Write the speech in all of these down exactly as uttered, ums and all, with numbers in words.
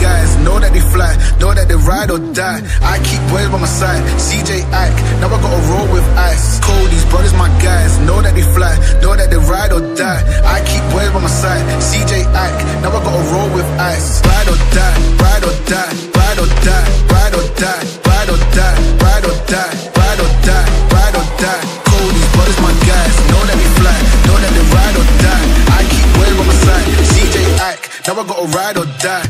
guys, know that they fly, know that they ride or die. I keep boys by my side, C J Ike, now I gotta roll with ice. Cody's brothers, my guys, know that they fly, know that they ride or die. I keep boys by my side, C J Ike, now I gotta roll with ice. Ride or die, ride or die, ride or die, ride or die, ride or die, ride or die, ride or die, ride or die. Cody's brothers, my guys, know that they fly, know that they ride or die. I keep boys by my side, C J Ike, now I gotta ride or die.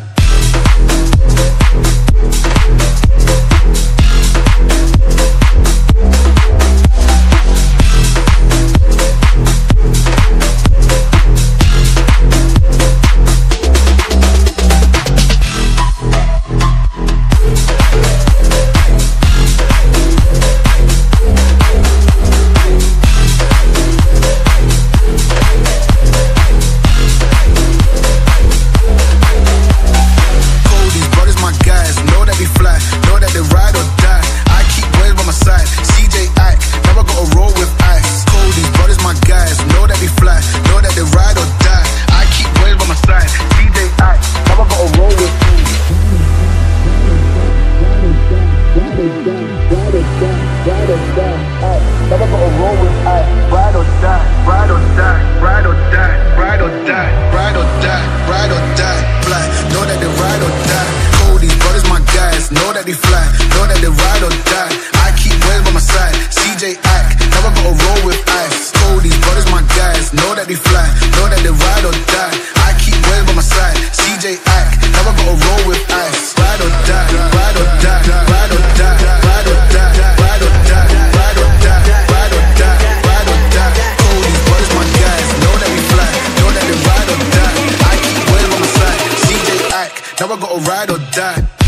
Now I gotta ride or die.